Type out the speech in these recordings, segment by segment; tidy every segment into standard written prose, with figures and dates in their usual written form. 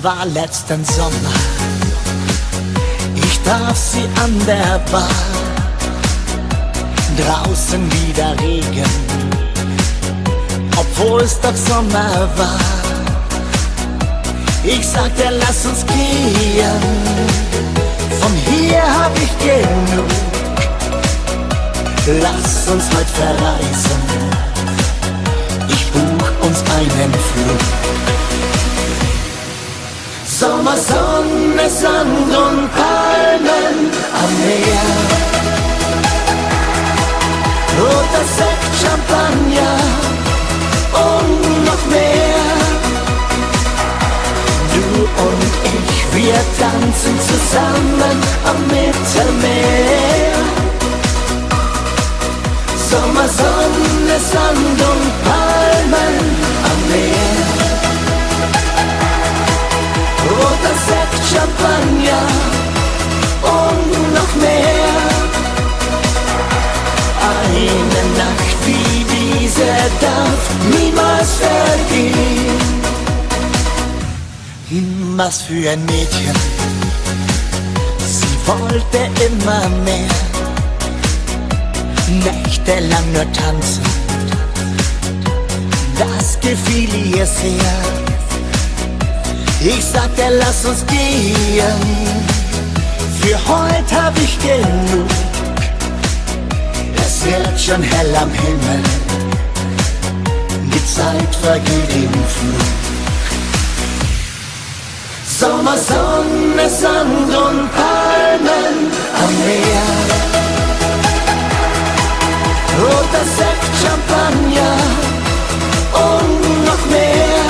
war letzten Sommer. Ich traf sie an der Bar. Draußen wieder Regen, obwohl es doch Sommer war. Ich sagte, lass uns gehen, von hier hab ich genug. Lass uns heute verreisen, ich buch uns einen Flug. Sommer, Sonne, Sand und Palmen am Meer. Roter Sekt, Champagner und noch mehr. Du und ich, wir tanzen zusammen am Mittelmeer. Sommer, Sonne, Sand und Palmen am Meer. Roter Sekt, Champagner und noch mehr. Eine Nacht wie diese darf niemals vergehen. Was für ein Mädchen, sie wollte immer mehr. Nächtelang nur tanzen, das gefiel ihr sehr. Ich sagte, lass uns gehen, für heute hab ich genug. Es wird schon hell am Himmel, die Zeit vergeht im Flug. Sommer, Sonne, Sand und Palmen am Meer. Roter Sekt, Champagner und noch mehr.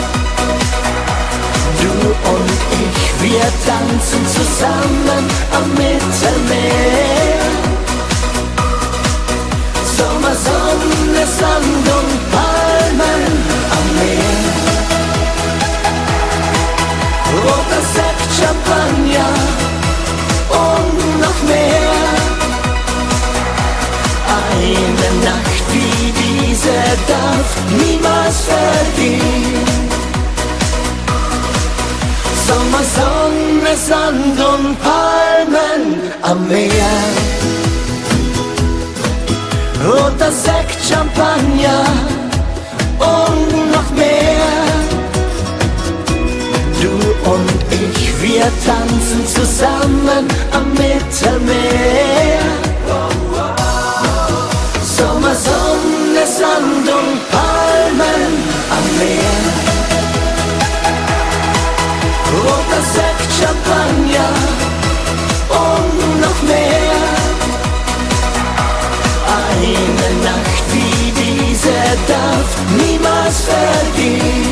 Du und ich, wir tanzen zusammen am Mittelmeer. Sommer, Sonne, Sand und Palmen am Meer. Roter Sekt, Champagner und noch mehr. Eine Nacht wie diese darf niemals vergehen. Sommer, Sonne, Sand und Palmen am Meer. Roter Sekt, Champagner und noch mehr. Du und ich, wir tanzen zusammen am Mittelmeer. Sommer, Sonne, Sand und Palmen am Meer. Roter Sekt, Champagner und noch mehr. Eine Nacht wie diese darf niemals vergehen.